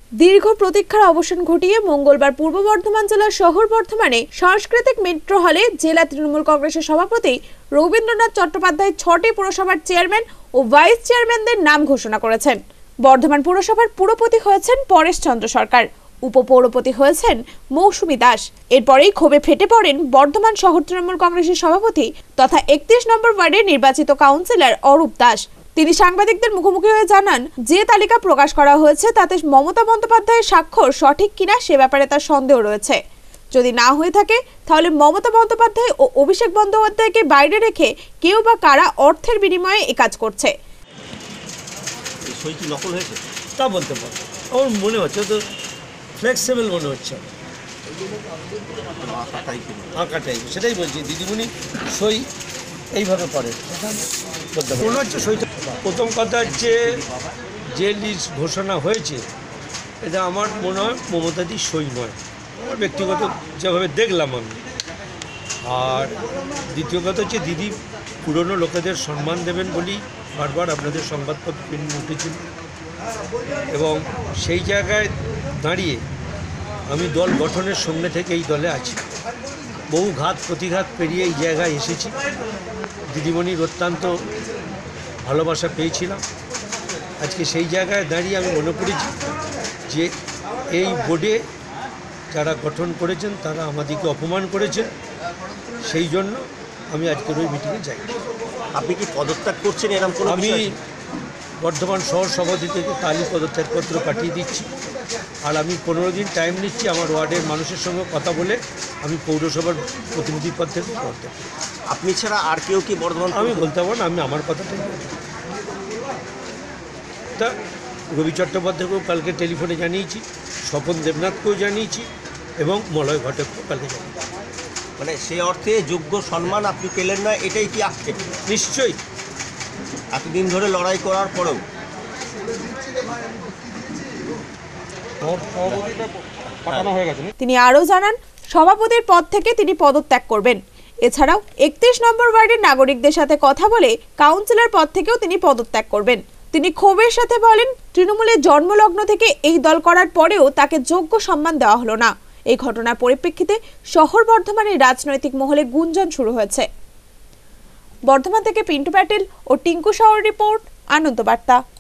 দীর্ঘ প্রতীক্ষার অবসান ঘটিয়ে মঙ্গলবার পূর্ব বর্ধমান জেলার শহর বর্ধমানে সাংস্কৃতিক মেট্রো হলে জেলা তৃণমূল কংগ্রেসের সভাপতি রবীন্দ্রনাথ চট্টোপাধ্যায় 6টি পুরসভার চেয়ারম্যান ও ভাইস চেয়ারম্যানদের নাম ঘোষণা করেছেন। বর্ধমান পুরসভার পুরপতি হয়েছেন পরেশ চন্দ্র সরকার, উপপৌরপতি হয়েছেন মৌসুমী দাস। এরপরেই ক্ষোভে ফেটে পড়েন বর্ধমান শহর তৃণমূল কংগ্রেসের সভাপতি তথা 31 নম্বর ওয়ার্ডের নির্বাচিত কাউন্সিলর অরূপ দাস। তিনি সাংবাদিকদের মুখোমুখি হয়ে জানান, যে তালিকা প্রকাশ করা হয়েছে তাতে মমতা বন্দ্যোপাধ্যায়ের স্বাক্ষর সঠিক কিনা সে ব্যাপারে তার সন্দেহ রয়েছে। যদি না হয়ে থাকে তাহলে মমতা বন্দ্যোপাধ্যায় ও অভিষেক বন্দ্যোপাধ্যায়কে বাইরে রেখে কেউ বা কারা অর্থের বিনিময়ে এই কাজ করছে। নকল হয়েছে তা বলতে পারবো, আমার মনে হচ্ছে তো ফ্লেক্সিবল মনে হচ্ছে, আঁকা টাইপ। সেটাই বলছি, দিদিমণি সই এইভাবে করে মনে হচ্ছে সইটা। প্রথম কথা হচ্ছে যে লিস্ট ঘোষণা হয়েছে এটা আমার মনে হয় মমতাদির সই নয়, আমার ব্যক্তিগত যেভাবে দেখলাম আমি। আর দ্বিতীয় কথা হচ্ছে দিদি পুরনো লোকেদের সম্মান দেবেন বলেই বারবার আপনাদের সংবাদপত্র উঠেছিল, এবং সেই জায়গায় দাঁড়িয়ে আমি দল গঠনের সঙ্গে থেকে এই দলে আছি। বহু ঘাত প্রতিঘাত পেরিয়ে এই জায়গায় এসেছি। দিদিমণির অত্যন্ত ভালোবাসা পেয়েছিলাম। আজকে সেই জায়গায় দাঁড়িয়ে আমি মনে করেছি যে এই বোর্ডে যারা গঠন করেছেন তারা আমাদেরকে অপমান করেছেন, সেই জন্য আমি আজকের ওই মিটিংয়ে যাই। আপনি কি পদত্যাগ করছেন এরকম কোনো? আমি বর্ধমান শহর সভাপতি থেকে কালই পদত্যাগপত্র পাঠিয়ে দিচ্ছি, আর আমি 15 দিন টাইম নিচ্ছি আমার ওয়ার্ডের মানুষের সঙ্গে কথা বলে আমি পৌরসভার প্রতিনিধি পদ থেকে পদত্যাগ। আপনি ছাড়া আর কেউ কি বর্ধমান? আমি বলতে পারবো না, আমি আমার কথাটাই তা রবি চট্টোপাধ্যায়কেও কালকে টেলিফোনে জানিয়েছি, স্বপন দেবনাথকেও জানিয়েছি এবং মলয় ঘটককেও কালকে জানিয়েছি। মানে সেই অর্থে যোগ্য সম্মান আপনি পেলেন না, এটাই কি আক্ষেপ? নিশ্চয়ই। এতদিন ধরে লড়াই করার পরেও তিনি আরও জানান, সভাপতির পদ থেকে তিনি পদত্যাগ করবেন। এছাড়াও 31 নম্বর ওয়ার্ডের নাগরিকদের সাথে কথা বলে কাউন্সিলর পদ থেকেও তিনি পদত্যাগ করবেন। তিনি ক্ষোভের সাথে বলেন, তৃণমূলের জন্মলগ্ন থেকে এই দল করার পরেও তাকে যোগ্য সম্মান দেওয়া হলো না। এই ঘটনার পরিপ্রেক্ষিতে শহর বর্ধমানের রাজনৈতিক মহলে গুঞ্জন শুরু হয়েছে। বর্ধমান থেকে পিন্টু প্যাটেল ও টিঙ্কু শাহর রিপোর্ট, আনন্দ বার্তা।